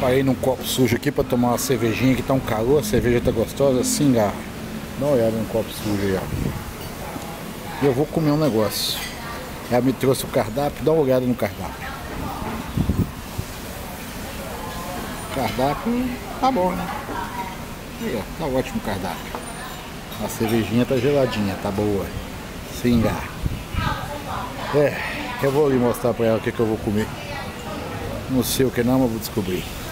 Parei num copo sujo aqui pra tomar uma cervejinha, que tá um calor, a cerveja tá gostosa, assim, garra. Dá uma olhada no copo sujo aí, ó. E eu vou comer um negócio. Ela me trouxe o cardápio, dá uma olhada no cardápio. O cardápio tá bom, né? Aí, ó, tá ótimo o cardápio. A cervejinha tá geladinha, tá boa. Sim, garra. Eu vou ali mostrar pra ela o que eu vou comer. Não sei o que não, mas vou descobrir.